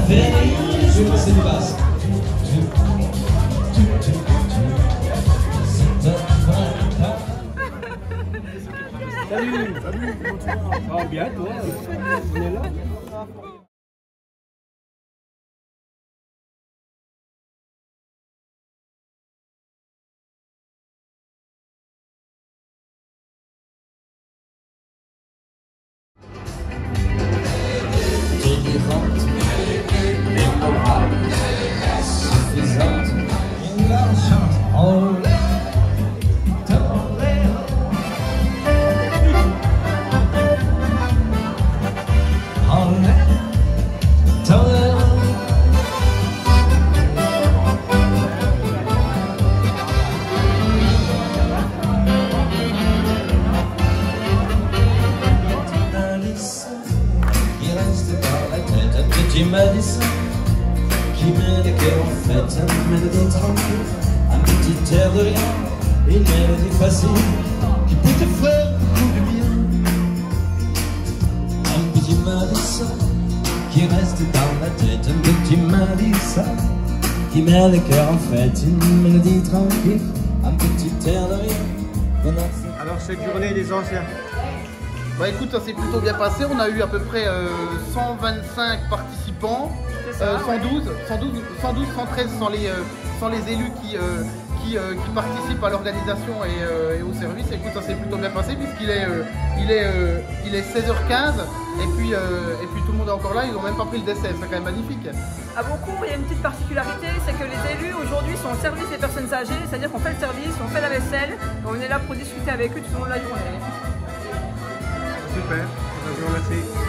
fait rire, je vais passer du basse. Salut, salut, comment tu vas? Ah, bien, toi, on est là. Délirante, mémorable, suffisante, une chante en l'air. Petit Madison qui met le cœur en fête, une mélodie tranquille, un petit air de rien, une mélodie facile qui peut te faire beaucoup de bien. Un petit Madison qui reste dans la tête, un petit Madison qui met le cœur en fête, une mélodie tranquille, un petit air de rien. Alors, cette journée des anciens. Bah écoute, ça s'est plutôt bien passé, on a eu à peu près 125 participants, 113 sans les élus qui participent à l'organisation et au service. Écoute, ça s'est plutôt bien passé puisqu'il est 16h15 et puis tout le monde est encore là, ils n'ont même pas pris le dessert, c'est quand même magnifique. À Beaucourt, il y a une petite particularité, c'est que les élus aujourd'hui sont au service des personnes âgées, c'est-à-dire qu'on fait le service, on fait la vaisselle, et on est là pour discuter avec eux tout au long de la journée. Super, je vous remercie.